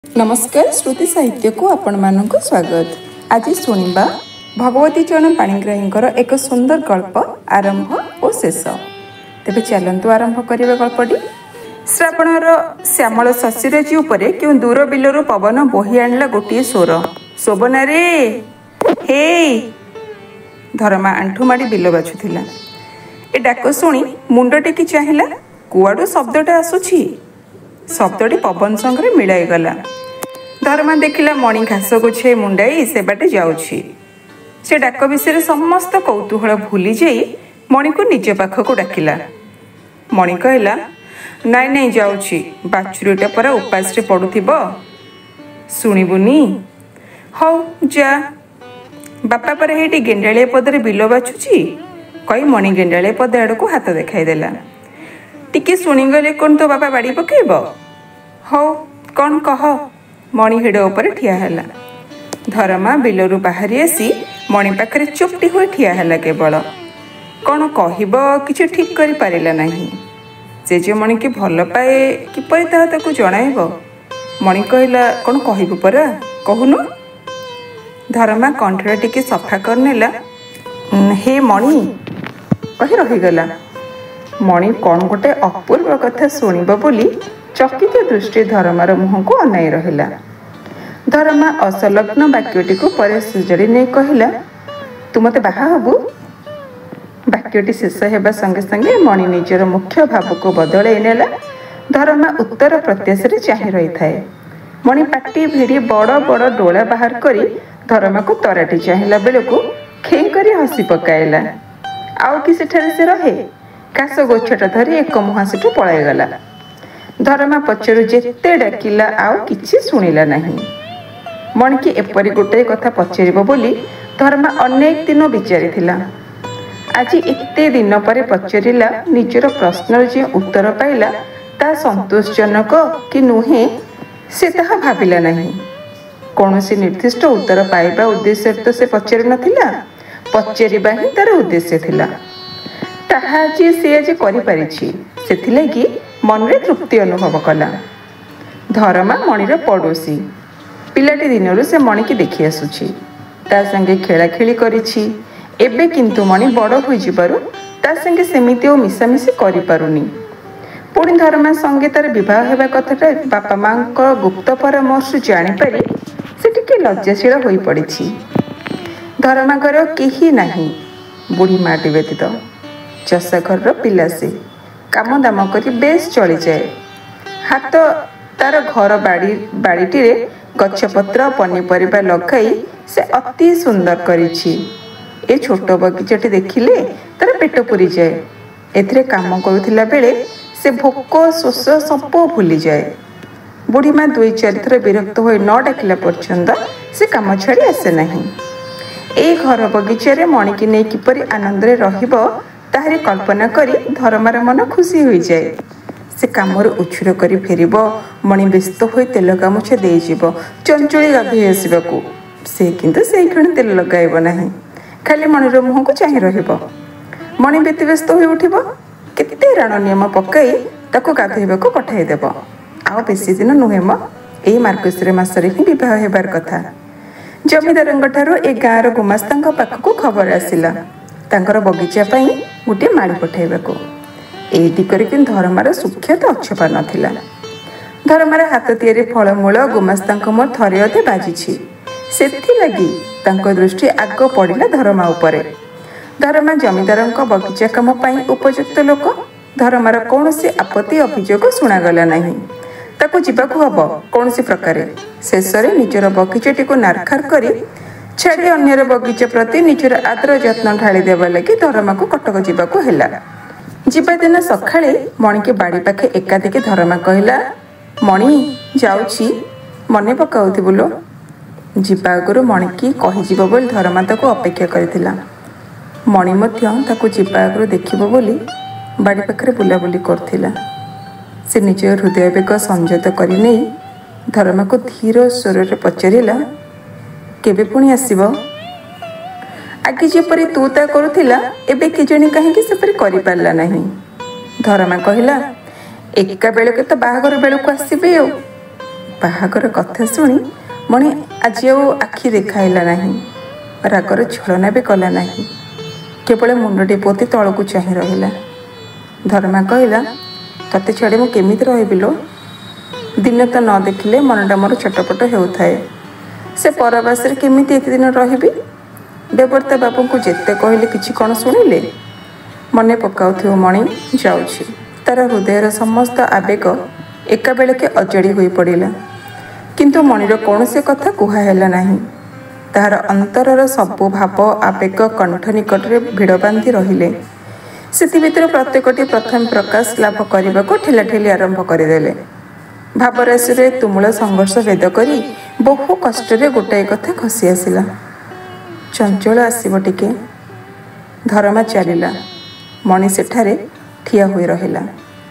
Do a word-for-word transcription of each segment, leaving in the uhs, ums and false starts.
नमस्कार श्रुति साहित्य को आपण मानक स्वागत। आज शुणा भगवती चरण पाणिग्राहींकर एक सुंदर गल्प आरंभ और शेष। तेबे चलंतु आरंभ करिबा गल्पटी। श्रावणर श्यामल शशिरजी उपरे क्यों दूर बिलरू पवन बोही आणला गोटे स्वर, शोभना रे हे। धर्मा आंठू माड़ी बिल बाछुथिला। ए डाक शुणी मुंड टेकी चाहिला, कुआडू शब्दटा आसुछि। शब्दटी पवन संगे मिलाई गला। धर्मा देखिला मणि घास गुछे मुंडाई से बाटे जाउछि। से डाक विषय समस्त कौतूहल भूली जाई मणि को निज पाखक डाकिला। मणि कहला, नाई नाई जाउछि, बाछुरीटा परा उपास रे पड़ुथिबो, सुनिबुनी? हौ जा। बापा पर हेटी गेंडालिया पदरे बिल बाछुछि कई मणि गेंडालिया पद आड़को हाथ देखाई देला। टिके शुणीगले कौन तो बापा बाड़ी पकेब? हौ कौन कह। मणि हेड उपर ठिया हैला। धर्मा बिलरू बाहरी आसी मणि पाखरे चुपटी हुए ठिया हैला। केवल कौन कहब किछि ठीक करि पारिला नाही। से जे मणि के भल पाए किपरि ताहा ताकू जणाइब। मणि कहला, कौन कहबू परा, कहूनु। धर्मा कंठरा टिके सफा करनेला। हे मणि कही रहीगला। मणि कौन गोटे अपूर्व कथा शुणिब बोली चकित दृष्टि धर्मार मुह को अनाई रहिला। धर्मा असलग्न वाक्यटी को परे सुजड़ी नहीं कहला, तू मते बाहा हबु। वाक्यटी शेष हेबा संगे संगे मणि निजर मुख्य भाव को बदलाई नेला। धर्मा उत्तर प्रत्याशा चाहि रही थाए। मणि पाटी भिड़ी बड़ बड़ डोला बाहर करी धर्मा को तराटी चाहिला बेलू खेई करी हसी पकाइला। आउ कि सेठारे से रहे, कास गोछटा धरी एक मुहां सेठू पळाइगला। धर्मा पछरु जेते डाकिला आउ किछि सुनिला नाही। मणि की एपरी गोटे कथा पचारिबो बोली धर्मा अनेक दिन विचारिथिला। आज एते दिन पर पचारिला, निजर प्रश्नर जे उत्तर पाइला ता संतोषजनक कि नुहे से ताहा भाबिला नाही। कौनसी निर्दिष्ट उत्तर पाइबा उद्देश्य तो से पचारि नथिला, पचारिबा ही तार उद्देश्य थिला। ताहा जे से आज करि पारिछि सेथिलागि मनरे तृप्ति अनुभव कला। धर्मा मणिर पड़ोसी। पिलाटी दिनरू से मणि की देखि आसुछि, ता संगे खेला खेली करिछि। एबे किंतु मणि बड़ होई जिबारु ता संगे सेमिति ओ मिसामिसी करि पारुनी। पुणी धर्मा संगे तार विवाह हेबा कथाटा बापा मांक गुप्त परामर्श जानि पारि से टिके लज्जाशील होई पड़िछि। धर्मा घर केही नाही, बुढ़ी माटी व्यतीत। चषा घर पिला से काम दाम करी बेस चली जाए। हाथ तार घर बाड़ी बाड़ीटी रे गछपत्र पनीपरिबा लगाई से अति सुंदर करिछि। ए छोट बगीचाटी देखिले तार पेट पुरी जाए। एथिरे काम करुथिला बेले से भोक शोष सब भूली जाए। बुढ़ी माँ दुई चार थर विरक्त होई न डाकिला पर्यंत से काम छाड़ी आसे नहीं। ए घर बगीचा रे मणि की नहीं किपरि आनंद रे रहिबो ताहारी कल्पना करी धर्मार मन खुशी हो जाए। से कामर उछुर करी फेरिब। मणि व्यस्त होई तेल गामुछा दे जीव चंचली गाधोई आसबाकू। से किंतु से क्षण तेल लगाइब नाही, खाली मणिर मुह को चाहि रहिब। मणि व्यतिव्यस्त होई उठिब। केते राण नियम पकाई ताको गाधोइबाकू पठाई देब। आउ बेसी दिन नुहे म, एई मार्गशीर मासरे ही विवाह हेबार कथा। जमीदारंग ठारो ए गाँर गुमास्तांक पाखकू खबर आसिला तांकर बगीचा पाई गोटे माड़ी पठाइबाकू। ए दिगरे कि धर्मार सुख्यात अक्षपा नथिला। धर्मार हाथ तियारी फलमूल गुमास्तांक मोर थरे अधे बाजिछि, सेथिलागि तांक दृष्टि आग पड़िला धर्मा उपरे। धर्मा जमीदारंक बगीचा काम पाई उपयुक्त लोक। धर्मार कौनसी आपत्ति अभियोग शुणागला नाही। ताकू जीवाकू हबो कौनसी प्रकारे। शेषरे निजर बगीचाटी को नारखार करी छाड़ी अन्यर बगीचा प्रति निजर आदर जत्न ढाली देवा लगी धर्मा को कटक जीवाकू हैला। जीवा दिन सकाळे मणि के बाड़ी पाखे एकाधिक धर्मा कहला, मणि जाउछि, मने पकाउथिबु लो। जीवा आगरु मणि की कहि जीव बोली धर्मा ताको अपेक्षा करिथिला। मणि मध्य ताको जीवा आगरु देखिबो बोली बाड़ी पाखरे बुलाबुली करथिला। से निज हृदय बेग संयत करि नै धर्मा को धीर स्वर रे पचारिला, केबे पुणी आसीब? आगे जेपरी तू ता करुथिला एबे केजणी काहेकि सेपरी करि पारला नाही। धर्मा कहला, एका बेलके तो बाहागर बेलको आसीबे। ବାହାଘର କଥା ଶୁଣି ମଣି ଆଜି ଆଉ ଆଖି ଦେଖାଇଲା ନାହିଁ, ରାଗର ଛଳନା ବି କଲା ନାହିଁ। କେବଳ ମୁଣ୍ଡଟି ପୋତି ତଳକୁ ଚାହିଁ ରହିଲା। ଧର୍ମା କହିଲା, ତତେ ଛାଡ଼ି ମୁଁ କେମିତି ରହିବି ଲୋ? ଦିନ ତ ନ ଦେଖିଲେ ମନଟା ମୋର ଛଟପଟ ହେଉଥାଏ। ସେ ପରବାସରେ କେମିତି ଏତେ ଦିନ ରହିବି? ବେବର୍ତ୍ତା ବାବୁଙ୍କୁ ଯେତେ କହିଲେ କିଛି କ'ଣ ଶୁଣିଲେ? ମନେ ପକାଉଥିବ ମଣି ଯାଉଛି। ତାର ହୃଦୟର ସମସ୍ତ ଆବେଗ ଏକାବେଳକେ ଅଜାଡ଼ି ହୋଇ ପଡ଼ିଲା। କିନ୍ତୁ ମଣିର କୌଣସି କଥା କୁହା ହେଲା ନାହିଁ। ତାହାର ଅନ୍ତରର ସବୁ ଭାବ ଆବେଗ କଣ୍ଠ ନିକଟରେ ଭିଡ଼ ବାନ୍ଧି ରହିଲେ। ସେଥିଭିତରୁ ପ୍ରତ୍ୟେକଟି ପ୍ରଥମେ ପ୍ରକାଶ ଲାଭ କରିବାକୁ ଠେଲାଠେଲି ଆରମ୍ଭ କରିଦେଲେ। ଭାବରାଶିରେ ତୁମୁଳ ସଂଘର୍ଷ ଭେଦ କରି ବହୁ କଷ୍ଟରେ ଗୋଟାଏ କଥା ଖସି ଆସିଲା। ଚଞ୍ଚଳ ଆସିବ ଟିକେ। ଧର୍ମା ଚାଲିଲା। ମଣି ସେଠାରେ ଠିଆ ହୋଇ ରହିଲା।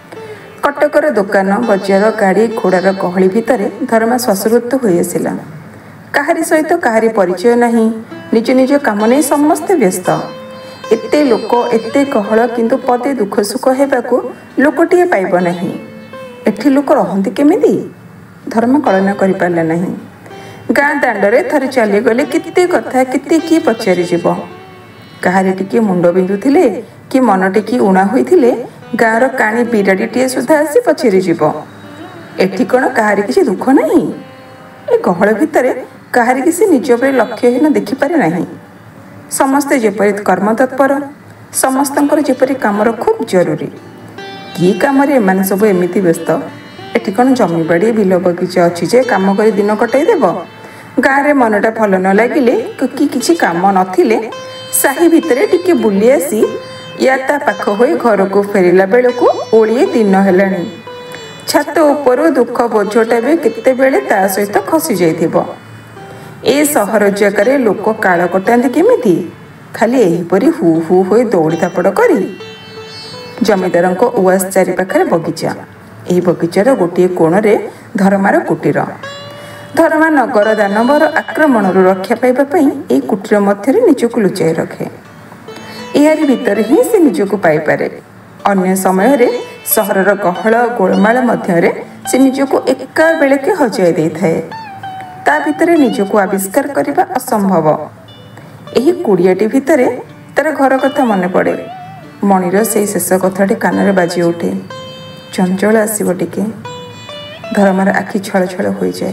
କଟକର ଦୋକାନ, ବଜାର, ଗାଡ଼ି ଘୋଡ଼ାର ଗହଳି ଭିତରେ ଧର୍ମା ଶ୍ୱାସରୁଦ୍ଧ ହୋଇ ଆସିଲା। କାହାରି ସହିତ କାହାରି ପରିଚୟ ନାହିଁ। ନିଜ ନିଜ କାମ ନେଇ ସମସ୍ତେ ବ୍ୟସ୍ତ। ଏତେ ଲୋକ, ଏତେ ଗହଳ, କିନ୍ତୁ ପଦେ ଦୁଃଖ ସୁଖ ହେବାକୁ ଲୋକଟିଏ ପାଇବ ନାହିଁ। ଏଠି ଲୋକ ରହନ୍ତି କେମିତି? ଧର୍ମା କଳନା କରିପାରିଲା ନାହିଁ। ଗାଁ ଦାଣ୍ଡରେ ଥରେ ଚାଲିଗଲେ କେତେ କଥା, କେତେ କିଏ ପଚାରିଯିବ। କାହାରି ଟିକିଏ ମୁଣ୍ଡ ବିନ୍ଧୁଥିଲେ କି ମନ ଟିକିଏ ଉଣା ହୋଇଥିଲେ ଗାଁର କାଣି ବିରାଡ଼ିଟିଏ ସୁଦ୍ଧା ଆସି ପଚାରିଯିବ। ଏଠି କ'ଣ କାହାରି କିଛି ଦୁଃଖ ନାହିଁ? ଏ ଗହଳ ଭିତରେ କାହାରିକି ସେ ନିଜ ଉପରେ ଲକ୍ଷ୍ୟହୀନ ଦେଖିପାରେ ନାହିଁ। ସମସ୍ତେ ଯେପରି କର୍ମତତ୍ପର, ସମସ୍ତଙ୍କର ଯେପରି କାମର ଖୁବ୍ ଜରୁରୀ। କି କାମରେ ଏମାନେ ସବୁ ଏମିତି ବ୍ୟସ୍ତ? ଏଠି କ'ଣ ଜମିବାଡ଼ି, ବିଲ ବଗିଚା ଅଛି ଯେ କାମ କରି ଦିନ କଟାଇ ଦେବ? ଗାଁରେ ମନଟା ଭଲ ନ ଲାଗିଲେ କି କିଛି କାମ ନଥିଲେ ସାହି ଭିତରେ ଟିକେ ବୁଲି ଆସି ୟା ତା ପାଖ ହୋଇ ଘରକୁ ଫେରିଲା ବେଳକୁ ଓଳିଏ ଦିନ ହେଲାଣି। ଛାତ ଉପରୁ ଦୁଃଖ ବୋଝଟା ବି କେତେବେଳେ ତା ସହିତ ଖସି ଯାଇଥିବ। ଏ ସହର ଜାଗାରେ ଲୋକ କାଳ କଟାନ୍ତି କେମିତି? ଖାଲି ଏହିପରି ହୁ ହୁ ହୋଇ ଦୌଡ଼ି ଧାପଡ଼ କରି। ଜମିଦାରଙ୍କ ଉଆସ ଚାରି ପାଖରେ ବଗିଚା। ଏହି ବଗିଚାର ଗୋଟିଏ କୋଣରେ ଧର୍ମାର କୁଟୀର। ଧର୍ମା ନଗର ଦାନବର ଆକ୍ରମଣରୁ ରକ୍ଷା ପାଇବା ପାଇଁ ଏହି କୁଟୀର ମଧ୍ୟରେ ନିଜକୁ ଲୁଚାଇ ରଖେ। ଏହାରି ଭିତରେ ହିଁ ସେ ନିଜକୁ ପାଇପାରେ। ଅନ୍ୟ ସମୟରେ ସହରର ଗହଳ ଗୋଳମାଳ ମଧ୍ୟରେ ସେ ନିଜକୁ ଏକା ବେଳକେ ହଜାଇ ଦେଇଥାଏ। ତା ଭିତରେ ନିଜକୁ ଆବିଷ୍କାର କରିବା ଅସମ୍ଭବ। ଏହି କୁଡ଼ିଆଟି ଭିତରେ ତାର ଘର କଥା ମନେ ପଡ଼େ। ମଣିର ସେଇ ଶେଷ କଥାଟି କାନରେ ବାଜି ଉଠେ, ଚଞ୍ଚଳ ଆସିବ ଟିକେ। ଧର୍ମାର ଆଖି ଛଳ ଛଳ ହୋଇଯାଏ।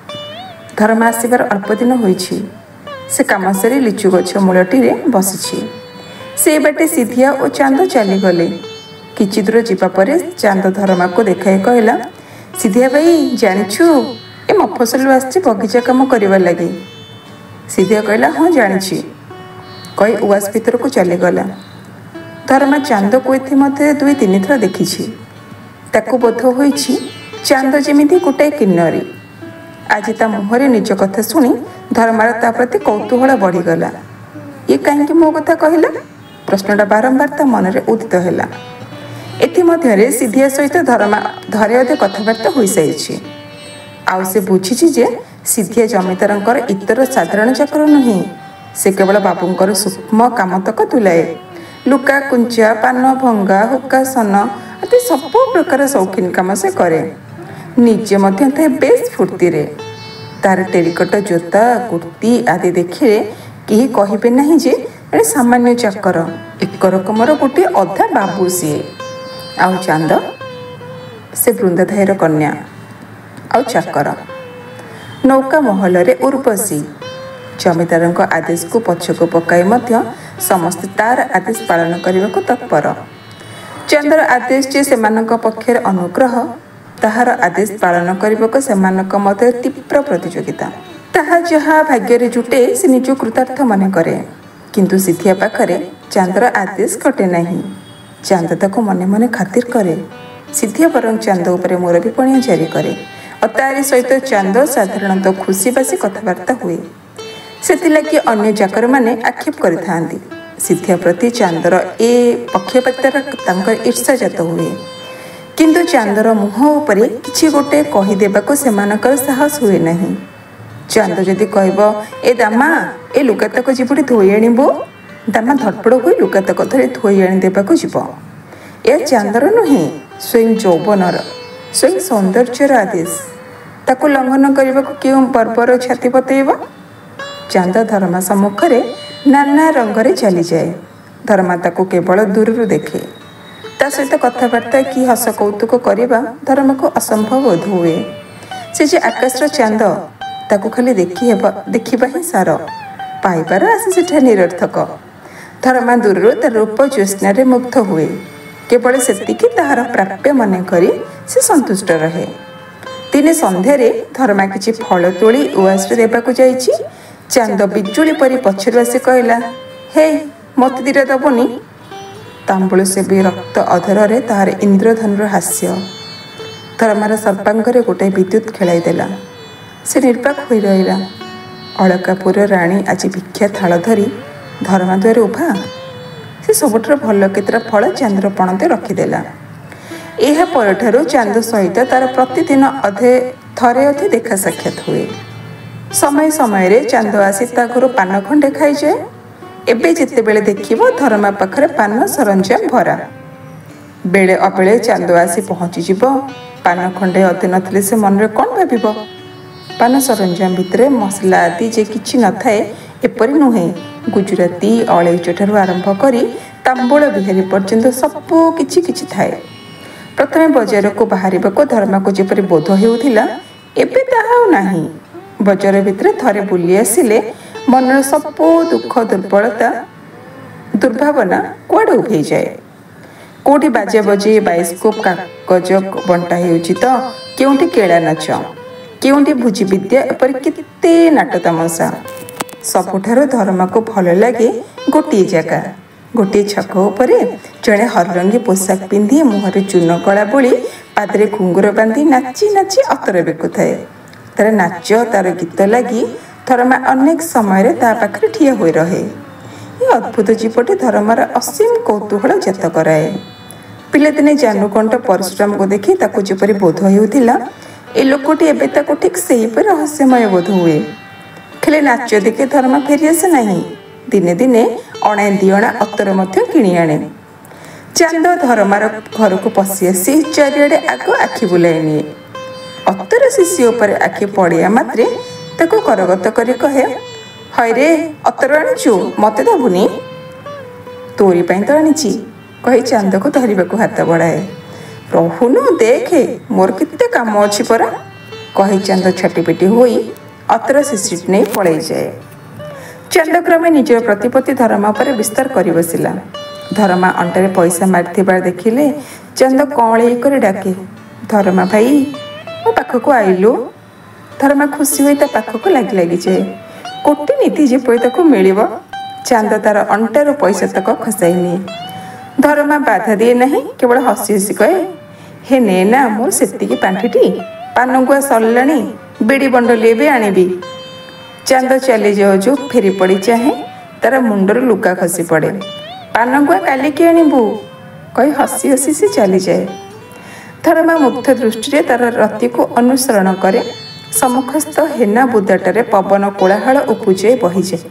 ଧର୍ମା ଆସିବାର ଅଳ୍ପ ଦିନ ହୋଇଛି। ସେ କାମ ସାରି ଲିଚୁ ଗଛ ମୂଳଟିରେ ବସିଛି। ସେ ବାଟେ ସିଧିଆ ଓ ଚାନ୍ଦ ଚାଲିଗଲେ। କିଛି ଦୂର ଯିବା ପରେ ଚାନ୍ଦ ଧର୍ମାକୁ ଦେଖାଇ କହିଲା, ସିଧିଆ ଭାଇ, ଜାଣିଛୁ ଏ ମଫସଲରୁ ଆସିଛି ବଗିଚା କାମ କରିବା ଲାଗି। ସିଧିଆ କହିଲା, ହଁ ଜାଣିଛି କହି ଉଆସ ଭିତରକୁ ଚାଲିଗଲା। ଧର୍ମା ଚାନ୍ଦକୁ ଇତିମଧ୍ୟରେ ଦୁଇ ତିନିଥର ଦେଖିଛି। ତାକୁ ବୋଧ ହୋଇଛି ଚାନ୍ଦ ଯେମିତି ଗୋଟାଏ କିନ୍ନରୀ। ଆଜି ତା ମୁହଁରେ ନିଜ କଥା ଶୁଣି ଧର୍ମାର ତା ପ୍ରତି କୌତୂହଳ ବଢ଼ିଗଲା। ଇଏ କାହିଁକି ମୋ କଥା କହିଲା? ପ୍ରଶ୍ନଟା ବାରମ୍ବାର ତା ମନରେ ଉଦିତ ହେଲା। ଏଥିମଧ୍ୟରେ ସିଧିଆ ସହିତ ଧର୍ମା ଧରେ ଅଧେ କଥାବାର୍ତ୍ତା ହୋଇସାରିଛି। ଆଉ ସେ ବୁଝିଛି ଯେ ସିଧିଆ ଜମିଦାରଙ୍କର ଇତର ସାଧାରଣ ଚାକର ନୁହେଁ। ସେ କେବଳ ବାବୁଙ୍କର ସୂକ୍ଷ୍ମ କାମତକ ତୁଲାଏ। ଲୁକା କୁଞ୍ଚା, ପାନ ଭଙ୍ଗା, ହୁକାସନ ଆଦି ସବୁ ପ୍ରକାର ସୌଖିନ କାମ ସେ କରେ। ନିଜେ ମଧ୍ୟ ଥାଏ ବେଶ୍ ଫୁର୍ତ୍ତିରେ। ତାର ଟେରିକଟ ଜୋତା, କୁର୍ତ୍ତି ଆଦି ଦେଖିଲେ କେହି କହିବେ ନାହିଁ ଯେ ଏଣେ ସାମାନ୍ୟ ଚାକର। ଏକ ରକମର ଗୋଟିଏ ଅଧା ବାବୁ ସିଏ। ଆଉ ଚାନ୍ଦ, ସେ ବୃନ୍ଦାଧାଇର କନ୍ୟା ଆଉ ଚାକର। ନୌକା ମହଲରେ ଉର୍ବଶୀ। ଜମିଦାରଙ୍କ ଆଦେଶକୁ ପଛକୁ ପକାଇ ମଧ୍ୟ ସମସ୍ତେ ତାର ଆଦେଶ ପାଳନ କରିବାକୁ ତତ୍ପର। ଚାନ୍ଦର ଆଦେଶ ଯେ ସେମାନଙ୍କ ପକ୍ଷରେ ଅନୁଗ୍ରହ, ତାହାର ଆଦେଶ ପାଳନ କରିବାକୁ ସେମାନଙ୍କ ମଧ୍ୟରେ ତୀବ୍ର ପ୍ରତିଯୋଗିତା। ତାହା ଯାହା ଭାଗ୍ୟରେ ଜୁଟେ ସେ ନିଜକୁ କୃତାର୍ଥ ମନେ କରେ। କିନ୍ତୁ ସିଧିଆ ପାଖରେ ଚାନ୍ଦର ଆଦେଶ ଘଟେ ନାହିଁ। ଚାନ୍ଦ ତାକୁ ମନେ ମନେ ଖାତିର କରେ। ସିଧିଆ ବରଂ ଚାନ୍ଦ ଉପରେ ମୁରବିପଣିଆ ଜାରି କରେ ଓ ତାରି ସହିତ ଚାନ୍ଦ ସାଧାରଣତଃ ଖୁସି ବାସି କଥାବାର୍ତ୍ତା ହୁଏ। ସେଥିଲାଗି ଅନ୍ୟ ଚାକରମାନେ ଆକ୍ଷେପ କରିଥାନ୍ତି। ସିଧିଆ ପ୍ରତି ଚାନ୍ଦର ଏ ପକ୍ଷପାତର ତାଙ୍କର ଈର୍ଷାଜାତ ହୁଏ। କିନ୍ତୁ ଚାନ୍ଦର ମୁହଁ ଉପରେ କିଛି ଗୋଟେ କହିଦେବାକୁ ସେମାନଙ୍କର ସାହସ ହୁଏ ନାହିଁ। ଚାନ୍ଦ ଯଦି କହିବ, ଏ ଦାମା, ଏ ଲୁଗାତକ ଯିବୁଟି ଧୋଇ ଆଣିବୁ, ଦାମା ଧଡ଼ପଡ଼ ହୋଇ ଲୁଗାତକ ଧରି ଧୋଇ ଆଣି ଦେବାକୁ ଯିବ। ଏ ଚାନ୍ଦର ନୁହେଁ, ସ୍ୱୟଂ ଯୌବନର, ସ୍ୱୟଂ ସୌନ୍ଦର୍ଯ୍ୟର ଆଦେଶ। ତାକୁ ଲଙ୍ଘନ କରିବାକୁ କେଉଁ ପର୍ବର ଛାତି ପତେଇବ? ଚାନ୍ଦ ଧର୍ମା ସମ୍ମୁଖରେ ନାନା ରଙ୍ଗରେ ଚାଲିଯାଏ। ଧର୍ମା ତାକୁ କେବଳ ଦୂରରୁ ଦେଖେ। ତା ସହିତ କଥାବାର୍ତ୍ତା କି ହସ କୌତୁକ କରିବା ଧର୍ମାକୁ ଅସମ୍ଭବ ବୋଧ ହୁଏ। ସେ ଯେ ଆକାଶର ଚାନ୍ଦ, ତାକୁ ଖାଲି ଦେଖି ହେବ ଦେଖିବା ହିଁ ସାର, ପାଇବାର ଆଶା ସେଠାରେ ନିରର୍ଥକ। ଧର୍ମା ଦୂରରୁ ତାର ରୂପ ଜ୍ୟୋତ୍ସ୍ନାରେ ମୁଗ୍ଧ ହୁଏ। କେବଳ ସେତିକି ତାହାର ପ୍ରାପ୍ୟ ମନେକରି ସେ ସନ୍ତୁଷ୍ଟ ରହେ। ଦିନେ ସନ୍ଧ୍ୟାରେ ଧର୍ମା କିଛି ଫଳ ତୋଳି ଉଆସରେ ଦେବାକୁ ଯାଇଛି। ଚାନ୍ଦ ବିଜୁଳି ପରି ପଛରୁ ଆସି କହିଲା, ହେ ମୋତେ ଦିଟା ଦେବନି? ତାମ୍ବୁଳ ସେବି ରକ୍ତ ଅଧରରେ ତାହାର ଇନ୍ଦ୍ରଧନୁର ହାସ୍ୟ ଧର୍ମାର ସର୍ବାଙ୍ଗରେ ଗୋଟାଏ ବିଦ୍ୟୁତ୍ ଖେଳାଇ ଦେଲା। ସେ ନିର୍ବାକ ହୋଇ ରହିଲା। ଅଳକାପୁର ରାଣୀ ଆଜି ଭିକ୍ଷା ଥାଳ ଧରି ଧର୍ମା ଦ୍ୱାରେ ଉଭା। ସେ ସବୁଠାରୁ ଭଲ କେତେଟା ଫଳ ଚାନ୍ଦର ପଣତେ ରଖିଦେଲା। ଏହା ପରଠାରୁ ଚାନ୍ଦ ସହିତ ତାର ପ୍ରତିଦିନ ଅଧେ ଥରେ ଅଧେ ଦେଖା ସାକ୍ଷାତ ହୁଏ। ସମୟ ସମୟରେ ଚାନ୍ଦ ଆସି ତା ଘରୁ ପାନ ଖଣ୍ଡେ ଖାଇଯାଏ। ଏବେ ଯେତେବେଳେ ଦେଖିବ ଧର୍ମା ପାଖରେ ପାନ ସରଞ୍ଜାମ ଭରା। ବେଳେ ଅବେଳେ ଚାନ୍ଦ ଆସି ପହଞ୍ଚିଯିବ। ପାନ ଖଣ୍ଡେ ଅଧେ ନଥିଲେ ସେ ମନରେ କ'ଣ ଭାବିବ? ପାନ ସରଞ୍ଜାମ ଭିତରେ ମସଲା ଆଦି ଯେ କିଛି ନଥାଏ ଏପରି ନୁହେଁ। ଗୁଜୁରାତି, ଅଳେଇଚଠାରୁ ଆରମ୍ଭ କରି ତାମ୍ବୁଳ ବିହାରୀ ପର୍ଯ୍ୟନ୍ତ ସବୁ କିଛି କିଛି ଥାଏ। ପ୍ରଥମେ ବଜାରକୁ ବାହାରିବାକୁ ଧର୍ମାକୁ ଯେପରି ବୋଧ ହେଉଥିଲା, ଏବେ ତାହା ଆଉ ନାହିଁ। ବଜାର ଭିତରେ ଥରେ ବୁଲି ଆସିଲେ ମନର ସବୁ ଦୁଃଖ, ଦୁର୍ବଳତା, ଦୁର୍ଭାବନା କୁଆଡ଼େ ଉଭେଇଯାଏ। କେଉଁଠି ବାଜା ବଜେଇ ବାଇସ୍କୋପ କାଗଜ ବଣ୍ଟା ହେଉଛି ତ କେଉଁଠି କେଳା ନାଚ, କେଉଁଠି ଭୋଜି ବିଦ୍ୟା, ଏପରି କେତେ ନାଟ ତାମସା। ସବୁଠାରୁ ଧର୍ମାକୁ ଭଲ ଲାଗେ ଗୋଟିଏ ଜାଗା। ଗୋଟିଏ ଛକ ଉପରେ ଜଣେ ହରରଙ୍ଗୀ ପୋଷାକ ପିନ୍ଧି ମୁହଁରେ ଚୂନ କଳା ବୋଳି ପାଦରେ ଘୁଙ୍ଗୁର ବାନ୍ଧି ନାଚି ନାଚି ଅତର ବିକୁଥାଏ। ତାର ନାଚ, ତାର ଗୀତ ଲାଗି ଧର୍ମା ଅନେକ ସମୟରେ ତା ପାଖରେ ଠିଆ ହୋଇ ରହେ। ଏ ଅଦ୍ଭୁତ ଜୀବଟି ଧର୍ମାର ଅସୀମ କୌତୂହଳ ଜାତ କରାଏ। ପିଲାଦିନେ ଜାନୁକଣ୍ଠ ପରଶୁରାମକୁ ଦେଖି ତାକୁ ଯେପରି ବୋଧ ହେଉଥିଲା, ଏ ଲୋକଟି ଏବେ ତାକୁ ଠିକ୍ ସେହିପରି ରହସ୍ୟମୟ ବୋଧ ହୁଏ। ହେଲେ ନାଚ ଦେଖି ଧର୍ମା ଫେରିଆସେ ନାହିଁ। ଦିନେ ଦିନେ ଅଣାଏ ଦିଅଣା ଅତର ମଧ୍ୟ କିଣି ଆଣେ। ଚାନ୍ଦ ଧର୍ମାର ଘରକୁ ପଶି ଆସି ଚାରିଆଡ଼େ ଆଗ ଆଖି ବୁଲାଇ ନିଏ। ଅତର ଶିଶି ଉପରେ ଆଖି ପଡ଼ିବା ମାତ୍ରେ ତାକୁ କରଗତ କରି କହେ, ହଇରେ ଅତର ଆଣିଛୁ, ମୋତେ ଦେବୁନି? ତୋରି ପାଇଁ ତ ଆଣିଛି, କହି ଚାନ୍ଦକୁ ଧରିବାକୁ ହାତ ବଢ଼ାଏ। ରହୁନୁ, ଦେଖେ ମୋର କେତେ କାମ ଅଛି ପରା, କହି ଚାନ୍ଦ ଛଟିପିଟି ହୋଇ ଅତର ଶିଶିଟି ନେଇ ପଳାଇଯାଏ। ଚାନ୍ଦ କ୍ରମେ ନିଜର ପ୍ରତିପତ୍ତି ଧର୍ମା ଉପରେ ବିସ୍ତାର କରି ବସିଲା। ଧର୍ମା ଅଣ୍ଟାରେ ପଇସା ମାରିଥିବାର ଦେଖିଲେ ଚାନ୍ଦ କଅଁଳେଇ କରି ଡାକେ, ଧର୍ମା ଭାଇ ମୋ ପାଖକୁ ଆଇଲୁ। ଧର୍ମା ଖୁସି ହୋଇ ତା ପାଖକୁ ଲାଗି ଲାଗିଯାଏ। କୋଟି ନୀତି ଯେପରି ତାକୁ ମିଳିବ। ଚାନ୍ଦ ତାର ଅଣ୍ଟାରୁ ପଇସା ତକ ଖସାଇ ନିଏ। ଧର୍ମା ବାଧା ଦିଏ ନାହିଁ, କେବଳ ହସି ହସି କହେ, ହେ ନେ ନା ମୋର ସେତିକି ପାଣ୍ଠିଟି, ପାନଗୁଆ ସରିଲାଣି, ବିଡ଼ି ବଣ୍ଡଲିଏ ବି ଆଣିବି। ଚାନ୍ଦ ଚାଲିଯାଉ ଯୋଉ ଫେରି ପଡ଼ି ଚାହେଁ, ତାର ମୁଣ୍ଡରୁ ଲୁଗା ଖସି ପଡ଼େ। ପାନଗୁଆ କାଲିକି ଆଣିବୁ, କହି ହସି ହସି ସେ ଚାଲିଯାଏ। ଧର୍ମା ମୁଗ୍ଧ ଦୃଷ୍ଟିରେ ତାର ରତିକୁ ଅନୁସରଣ କରେ। ସମ୍ମୁଖସ୍ଥ ହେନା ବୁଦାଟାରେ ପବନ କୋଳାହଳ ଉପୁଜାଇ ବହିଯାଏ।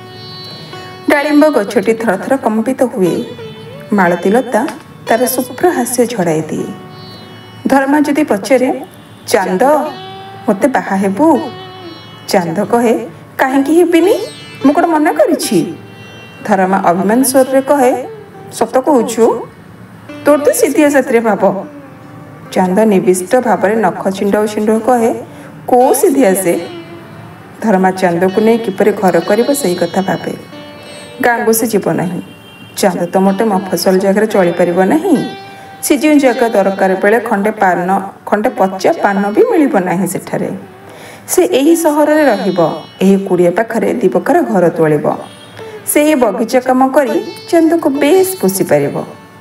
ଡାଳିମ୍ବ ଗଛଟି ଥର ଥର କମ୍ପିତ ହୁଏ। ମାଳତୀ ଲତା ତାର ଶୁଭ୍ର ହାସ୍ୟ ଝଡ଼ାଇ ଦିଏ। ଧର୍ମା ଯଦି ପଚାରେ, ଚାନ୍ଦ ମୋତେ ବାହା ହେବୁ? ଚାନ୍ଦ କହେ, କାହିଁକି ହେବିନି, ମୁଁ କ'ଣ ମନା କରିଛି? ଧର୍ମା ଅଭିମାନ ସ୍ୱରରେ କହେ, ସତ କହୁଛୁ? ତୋର ତ ସିଧିଆ ସାଥିରେ ଭାବ। ଚାନ୍ଦ ନିବିଷ୍ଟ ଭାବରେ ନଖ ଛିଣ୍ଡଉ ଛିଣ୍ଡଉ କହେ, କୋଉ ସିଧିଆ ସେ? ଧର୍ମା ଚାନ୍ଦକୁ ନେଇ କିପରି ଘର କରିବ ସେହି କଥା ଭାବେ। ଗାଁକୁ ସେ ଯିବ ନାହିଁ। ଚାନ୍ଦ ତ ମୋଟେ ମଫସଲ ଜାଗାରେ ଚଳିପାରିବ ନାହିଁ। ସେ ଯେଉଁ ଜାଗା ଦରକାର ବେଳେ ଖଣ୍ଡେ ପାନ ଖଣ୍ଡେ ପଚା ପାନ ବି ମିଳିବ ନାହିଁ ସେଠାରେ। ସେ ଏହି ସହରରେ ରହିବ। ଏହି କୁଡ଼ିଆ ପାଖରେ ଦିବକାର ଘର ତୋଳିବ। ସେହି ବଗିଚା କାମ କରି ଚାନ୍ଦକୁ ବେଶ ପୋଷି ପାରିବ।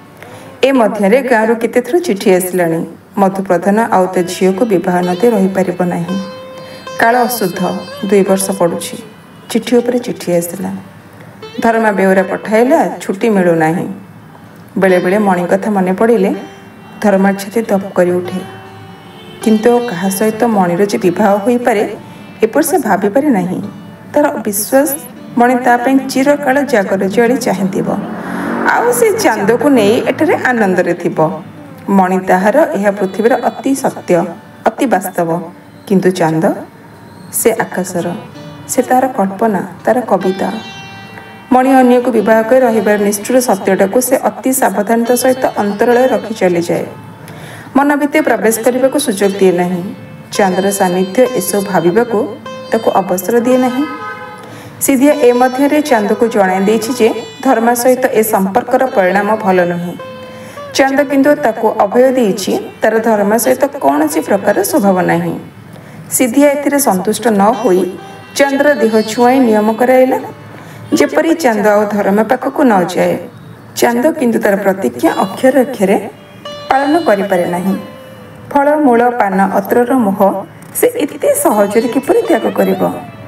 ଏ ମଧ୍ୟରେ ଗାଁରୁ କେତେଥର ଚିଠି ଆସିଲାଣି। ମଧୁପ୍ରଧାନ ଆଉ ତା ଝିଅକୁ ବିବାହ ନ ଦେଇ ରହିପାରିବ ନାହିଁ। କାଳ ଅଶୁଦ୍ଧ, ଦୁଇ ବର୍ଷ ପଡ଼ୁଛି। ଚିଠି ଉପରେ ଚିଠି ଆସିଲା। ଧର୍ମା ବେଉରା ପଠାଇଲା, ଛୁଟି ମିଳୁନାହିଁ। ବେଳେବେଳେ ମଣି କଥା ମନେ ପଡ଼ିଲେ ଧର୍ମାର ଛାତି ଦପ କରି ଉଠେ। କିନ୍ତୁ କାହା ସହିତ ମଣିର ଯେ ବିବାହ ହୋଇପାରେ ଏପରି ସେ ଭାବିପାରେ ନାହିଁ। ତାର ବିଶ୍ୱାସ ମଣି ତା ପାଇଁ ଚିରକାଳ ଜାଗର ଜାଳି ଚାହିଁଥିବ, ଆଉ ସେ ଚାନ୍ଦକୁ ନେଇ ଏଠାରେ ଆନନ୍ଦରେ ଥିବ। ମଣି ତାହାର ଏହା ପୃଥିବୀର ଅତି ସତ୍ୟ, ଅତି ବାସ୍ତବ, କିନ୍ତୁ ଚାନ୍ଦ ସେ ଆକାଶର, ସେ ତାର କଳ୍ପନା, ତାର କବିତା। ମଣି ଅନ୍ୟକୁ ବିବାହ କରି ରହିବାର ନିଷ୍ଠୁର ସତ୍ୟଟାକୁ ସେ ଅତି ସାବଧାନତା ସହିତ ଅନ୍ତରାଳରେ ରଖି ଚାଲିଯାଏ। ମନ ଭିତରେ ପ୍ରବେଶ କରିବାକୁ ସୁଯୋଗ ଦିଏ ନାହିଁ। ଚାନ୍ଦର ସାନ୍ନିଧ୍ୟ ଏସବୁ ଭାବିବାକୁ ତାକୁ ଅବସର ଦିଏ ନାହିଁ। ସିଧିଆ ଏ ମଧ୍ୟରେ ଚାନ୍ଦକୁ ଜଣାଇ ଦେଇଛି ଯେ ଧର୍ମା ସହିତ ଏ ସମ୍ପର୍କର ପରିଣାମ ଭଲ ନୁହେଁ। ଚାନ୍ଦ କିନ୍ତୁ ତାକୁ ଅଭୟ ଦେଇଛି ତାର ଧର୍ମା ସହିତ କୌଣସି ପ୍ରକାର ସ୍ୱଭାବ ନାହିଁ। ସିଧିଆ ଏଥିରେ ସନ୍ତୁଷ୍ଟ ନ ହୋଇ ଚାନ୍ଦର ଦେହ ଛୁଆଁଇ ନିୟମ କରାଇଲା ଯେପରି ଚାନ୍ଦ ଆଉ ଧର୍ମା ପାଖକୁ ନ ଯାଏ। ଚାନ୍ଦ କିନ୍ତୁ ତାର ପ୍ରତିଜ୍ଞା ଅକ୍ଷର ଅକ୍ଷରେ ପାଳନ କରିପାରେ ନାହିଁ। ଫଳ ମୂଳ ପାନ ଅତ୍ରର ମୋହ ସେ ଏତେ ସହଜରେ କିପରି ତ୍ୟାଗ କରିବ?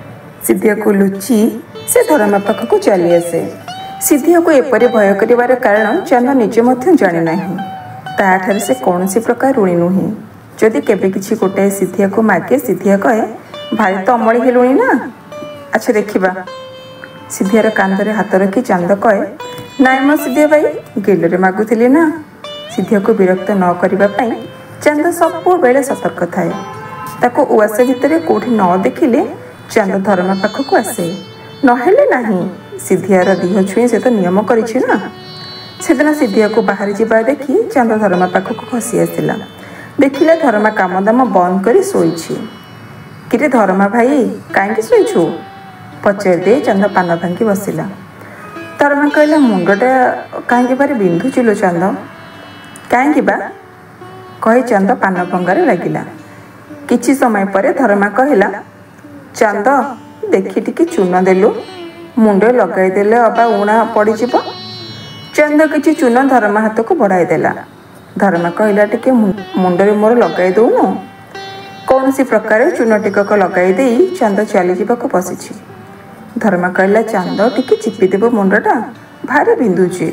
ସିଧିଆକୁ ଲୁଚି ସେ ଧର୍ମା ପାଖକୁ ଚାଲି ଆସେ। ସିଧିଆକୁ ଏପରି ଭୟ କରିବାର କାରଣ ଚାନ୍ଦ ନିଜେ ମଧ୍ୟ ଜାଣେ ନାହିଁ। ତାଠାରୁ ସେ କୌଣସି ପ୍ରକାର ଋଣୀ ନୁହେଁ। ଯଦି କେବେ କିଛି ଗୋଟାଏ ସିଧିଆକୁ ମାଗେ, ସିଧିଆ କହେ, ଭାରି ତ ଅମଳି ହେଲୁଣି ନା, ଆଚ୍ଛା ଦେଖିବା। ସିଧିଆର କାନ୍ଧରେ ହାତ ରଖି ଚାନ୍ଦ କହେ, ନାଇଁ ମ ସିଧିଆ ଭାଇ, ଗେଲରେ ମାଗୁଥିଲି ନା। ସିଧିଆକୁ ବିରକ୍ତ ନ କରିବା ପାଇଁ ଚାନ୍ଦ ସବୁବେଳେ ସତର୍କ ଥାଏ। ତାକୁ ଉଆସ ଭିତରେ କେଉଁଠି ନ ଦେଖିଲେ ଚାନ୍ଦ ଧର୍ମା ପାଖକୁ ଆସେ, ନହେଲେ ନାହିଁ। ସିଧିଆର ଦିହ ଛୁଇଁ ସେ ତ ନିୟମ କରିଛି ନା। ସେଦିନ ସିଧିଆକୁ ବାହାରି ଯିବା ଦେଖି ଚାନ୍ଦ ଧର୍ମା ପାଖକୁ ଖସି ଆସିଲା। ଦେଖିଲା ଧର୍ମା କାମଦାମ ବନ୍ଦ କରି ଶୋଇଛି। କିରେ ଧର୍ମା ଭାଇ, କାହିଁକି ଶୋଇଛୁ? ପଚାରି ଦେଇ ଚାନ୍ଦ ପାନ ଭାଙ୍ଗି ବସିଲା। ଧର୍ମା କହିଲା, ମୁଣ୍ଡଟା କାହିଁକି ଭାରି ବିନ୍ଧୁଛି ଲୋ ଚାନ୍ଦ? କାହିଁକି ବା? କହି ଚାନ୍ଦ ପାନ ଭଙ୍ଗାରେ ଲାଗିଲା। କିଛି ସମୟ ପରେ ଧର୍ମା କହିଲା, ଚାନ୍ଦ ଦେଖି ଟିକେ ଚୂନ ଦେଲୁ, ମୁଣ୍ଡ ଲଗାଇଦେଲେ ଅବା ଉଣା ପଡ଼ିଯିବ। ଚାନ୍ଦ କିଛି ଚୂନ ଧର୍ମା ହାତକୁ ବଢ଼ାଇ ଦେଲା। ଧର୍ମା କହିଲା, ଟିକେ ମୁଣ୍ଡରେ ମୋର ଲଗାଇ ଦେଉନୁ? କୌଣସି ପ୍ରକାରେ ଚୂନ ଟିକକ ଲଗାଇ ଦେଇ ଚାନ୍ଦ ଚାଲିଯିବାକୁ ବସିଛି। ଧର୍ମା କହିଲା, ଚାନ୍ଦ ଟିକେ ଚିପିଦେବ ମୁଣ୍ଡଟା, ଭାରି ବିନ୍ଧୁଛି।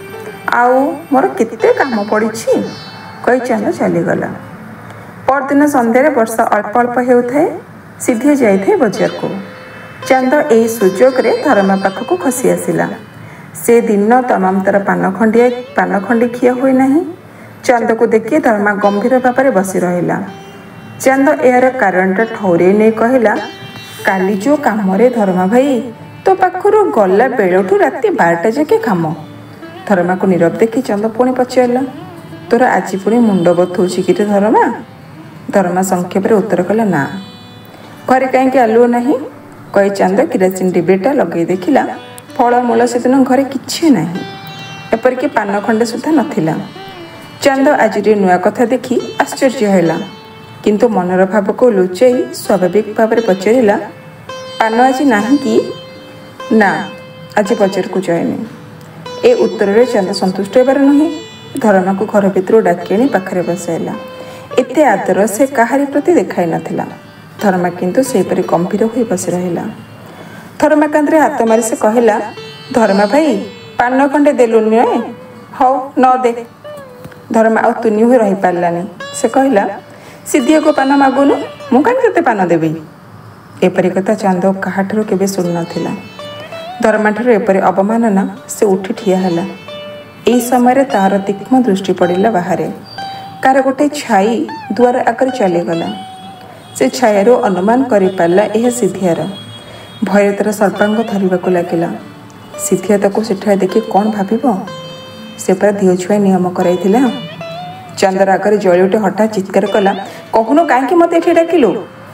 ଆଉ ମୋର କେତେ କାମ ପଡ଼ିଛି, କହି ଚାନ୍ଦ ଚାଲିଗଲା। ପରଦିନ ସନ୍ଧ୍ୟାରେ ବର୍ଷା ଅଳ୍ପ ଅଳ୍ପ ହେଉଥାଏ। ସିଧିଆ ଯାଇଥାଏ ବଜାରକୁ। ଚାନ୍ଦ ଏହି ସୁଯୋଗରେ ଧର୍ମା ପାଖକୁ ଖସି ଆସିଲା। ସେ ଦିନ ତମାମ ତାର ପାନ ଖଣ୍ଡିଆ ପାନ ଖଣ୍ଡି ଖିଆ ହୋଇ ନାହିଁ। ଚାନ୍ଦକୁ ଦେଖି ଧର୍ମା ଗମ୍ଭୀର ଭାବରେ ବସି ରହିଲା। ଚାନ୍ଦ ଏହାର କାରଣଟା ଠଉରେଇ ନେଇ କହିଲା, କାଲି ଯେଉଁ କାମରେ ଧର୍ମା ଭାଇ, ତୋ ପାଖରୁ ଗଲା ବେଳଠୁ ରାତି ବାରଟା ଯାକେ କାମ। ଧର୍ମାକୁ ନୀରବ ଦେଖି ଚାନ୍ଦ ପୁଣି ପଚାରିଲା, ତୋର ଆଜି ପୁଣି ମୁଣ୍ଡ ବଥଉଛି କିରେ ଧର୍ମା? ଧର୍ମା ସଂକ୍ଷେପରେ ଉତ୍ତର କଲା, ନା। ଘରେ କାହିଁକି ଆଲୁଅ ନାହିଁ? କହି ଚାନ୍ଦ କିରାସିନ ଡିବିଟା ଲଗାଇ ଦେଖିଲା। ଫଳମୂଳ ସେଦିନ ଘରେ କିଛି ନାହିଁ, ଏପରିକି ପାନ ଖଣ୍ଡେ ସୁଦ୍ଧା ନଥିଲା। ଚାନ୍ଦ ଆଜିର ନୂଆ କଥା ଦେଖି ଆଶ୍ଚର୍ଯ୍ୟ ହେଲା, କିନ୍ତୁ ମନର ଭାବକୁ ଲୁଚାଇ ସ୍ୱାଭାବିକ ଭାବରେ ପଚାରିଲା, ପାନ ଆଜି ନାହିଁ କି? ନା, ଆଜି ବଜାରକୁ ଯାଏନି। ଏ ଉତ୍ତରରେ ଚାନ୍ଦ ସନ୍ତୁଷ୍ଟ ହେବାର ନୁହେଁ। ଧର୍ମାକୁ ଘର ଭିତରୁ ଡାକି ଆଣି ପାଖରେ ବସାଇଲା। ଏତେ ଆଦର ସେ କାହାରି ପ୍ରତି ଦେଖାଇ ନଥିଲା। ଧର୍ମା କିନ୍ତୁ ସେହିପରି ଗମ୍ଭୀର ହୋଇ ବସି ରହିଲା। ଧର୍ମା କାନ୍ଧରେ ହାତ ମାରି ସେ କହିଲା, ଧର୍ମା ଭାଇ, ପାନ ଖଣ୍ଡେ ଦେଲୁନି ନୁହେଁ? ହଉ ନ ଦେ। ଧର୍ମା ଆଉ ତୁନି ହୋଇ ରହିପାରିଲାନି। ସେ କହିଲା, ସିଧିଆକୁ ପାନ ମାଗୁନୁ, ମୁଁ କାହିଁକି ତତେ ପାନ ଦେବି? ଏପରି କଥା ଚାନ୍ଦ କାହାଠାରୁ କେବେ ଶୁଣିନଥିଲା। ଧର୍ମାଠାରୁ ଏପରି ଅବମାନନା ସେ ଉଠି ଠିଆ ହେଲା। ଏହି ସମୟରେ ତାହାର ତୀକ୍ଷ୍ଣ ଦୃଷ୍ଟି ପଡ଼ିଲା ବାହାରେ। କାହାର ଗୋଟେ ଛାଇ ଦୁଆର ଆଗରେ ଚାଲିଗଲା। ସେ ଛାୟାରୁ ଅନୁମାନ କରିପାରିଲା ଏହା ସିଧିଆର। ଭୟରେ ତାର ସର୍ବାଙ୍ଗ ଧରିବାକୁ ଲାଗିଲା। ସିଧିଆ ତାକୁ ସେଠାରେ ଦେଖି କ'ଣ ଭାବିବ? ସେ ପରା ଦିହ ଛୁଆଁ ନିୟମ କରାଇଥିଲା। ଚାନ୍ଦର ଆଗରେ ଜଳି ଉଠି ହଠାତ୍ ଚିତ୍କାର କଲା, କହୁନୁ କାହିଁକି ମୋତେ ଏଠି ଡାକିଲୁ?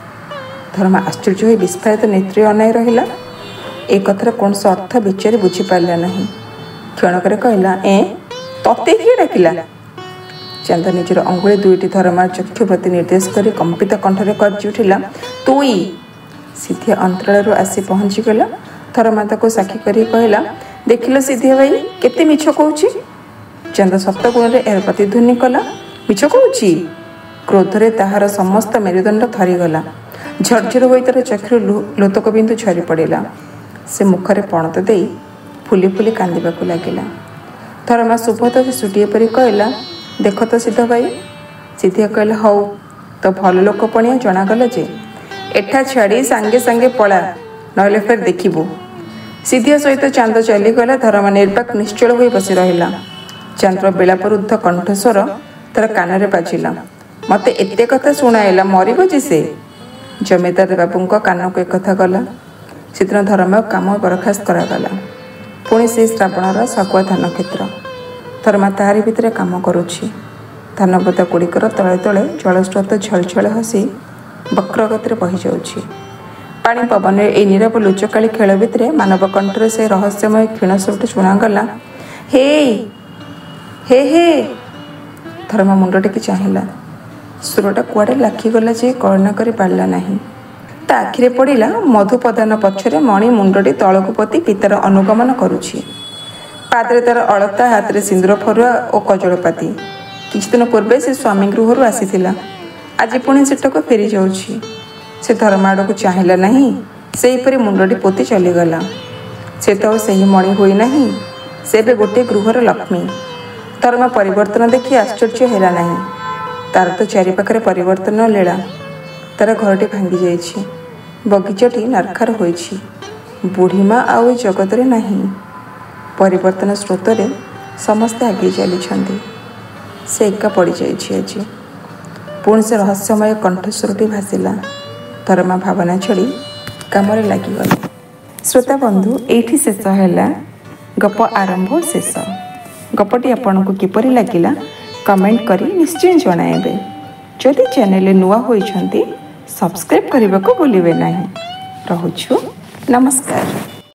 ଧର୍ମା ଆଶ୍ଚର୍ଯ୍ୟ ହୋଇ ବିସ୍ଫାରିତ ନେତ୍ରରେ ଅନାଇ ରହିଲା। ଏ କଥାର କୌଣସି ଅର୍ଥ ବିଚାରି ବୁଝିପାରିଲା ନାହିଁ। କ୍ଷଣକରେ କହିଲା, ଏଁ, ତତେ କିଏ ଡାକିଲା? ଚାନ୍ଦ ନିଜର ଅଙ୍ଗୁଳି ଦୁଇଟି ଧର୍ମାର ଚକ୍ଷୁ ପ୍ରତି ନିର୍ଦ୍ଦେଶ କରି କମ୍ପିତ କଣ୍ଠରେ ଗର୍ଜି ଉଠିଲା, ତୁଇ। ସିଧିଆ ଅନ୍ତରାଳରୁ ଆସି ପହଞ୍ଚିଗଲା। ଧର୍ମା ତାକୁ ସାକ୍ଷୀ କରି କହିଲା, ଦେଖିଲ ସିଧିଆ ଭାଇ କେତେ ମିଛ କହୁଛି। ଚାନ୍ଦ ସପ୍ତ ଗୁଣରେ ଏହାର ପ୍ରତିଧ୍ୱନି କଲା, ମିଛ କହୁଛି? କ୍ରୋଧରେ ତାହାର ସମସ୍ତ ମେରୁଦଣ୍ଡ ଥରିଗଲା। ଝରଝର ହୋଇ ତାର ଚକ୍ଷୁରୁ ଲୋତକ ବିନ୍ଦୁ ଝରି ପଡ଼ିଲା। ସେ ମୁଖରେ ପଣତ ଦେଇ ଫୁଲି ଫୁଲି କାନ୍ଦିବାକୁ ଲାଗିଲା। ଧର୍ମା ସୁବୋଧ ଶିଶୁଟିଏ ପରି କହିଲା, ଦେଖ ତ ସିଧ ଭାଇ। ସିଧିଆ କହିଲା, ହଉ, ତ ଭଲ ଲୋକ ପଣିଆ ଜଣାଗଲା ଯେ। ଏଠା ଛାଡ଼ି ସାଙ୍ଗେ ସାଙ୍ଗେ ପଳା, ନହେଲେ ଫେର ଦେଖିବୁ। ସିଧିଆ ସହିତ ଚାନ୍ଦ ଚାଲିଗଲା। ଧର୍ମା ନିର୍ବାକ ନିଶ୍ଚଳ ହୋଇ ବସି ରହିଲା। ଚାନ୍ଦର ବିଳାପରୁଦ୍ଧ କଣ୍ଠସ୍ୱର ତାର କାନରେ ବାଜିଲା, ମୋତେ ଏତେ କଥା ଶୁଣାଇଲା, ମରିବ ଯେ ସେ। जमीदार बाबू कान को एक कथा गला। सेदिन धर्म काम बरखास्त करागला। पुणी से श्रावणर सगुआ धान क्षेत्र धर्मा ताहारी भितर काम करुछि। धान बोदा गुड़िकर तले तले जलस्रोत झलझल हसी वक्रगतिर बही जाउछि। पानी पवन ए नीरव लुचकाली खेल भितर मानव कंठर से रहस्यमय क्षीण शब्द शुणागला, हे हे हे। धर्म मुंड टेकी चाहिला। सुरटा कुआड़े लाखिगला जे कल्पना करि पारला नाही। ता आखिरे पड़िला मधुपदान पछरे मणि मुंडटी तळकु पति पितार अनुगमन करुछि। पादरे तार अलता, हाथ सिंदूर फरुआ और कजलपाती। किछि दिन पूर्वे से स्वामी गृह आसीथिला। आज पुणी सेटक फेरी जाउछि। से धर्म आड़क चाहिला नहीं। सेहीपरि मुंडटी पोति चलीगला। से तो सही मणि होई नहीं। से बे गोटे गृहर लक्ष्मी। धर्म परिवर्तन देखि आश्चर्य हेला नहीं। तार तो चारिपाखरे परिवर्तन लीला। तार घरटी भांगी जाइछि। बगीचाटी नारखार होइछि। बुढ़ीमा आउ जगत रे नहीं। परिवर्तन स्रोतरे समस्ते आगे चली। से एका पड़ जाइछि। आज पुणी से रहस्यमय कंठस्वरटी भासिला। धर्मा भावना छड़ी काम लगिगला। श्रोता बंधु, एठी शेष हैला गप आरंभ और शेष। गपटी आपनको किपरि लागिला कमेंट करी निश्चय जणाइबे। जदि चैनल नुआ होइछंती सब्सक्राइब करने को भूलिए नहीं। रहुछु, नमस्कार।